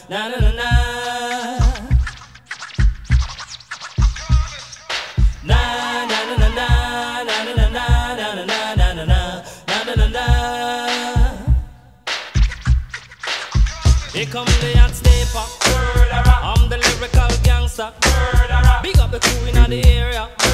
na na na na. Na na na na na na na na na na na na na na na na. Here come the hot stepper. I'm the lyrical gangster. Big up the crew in the area.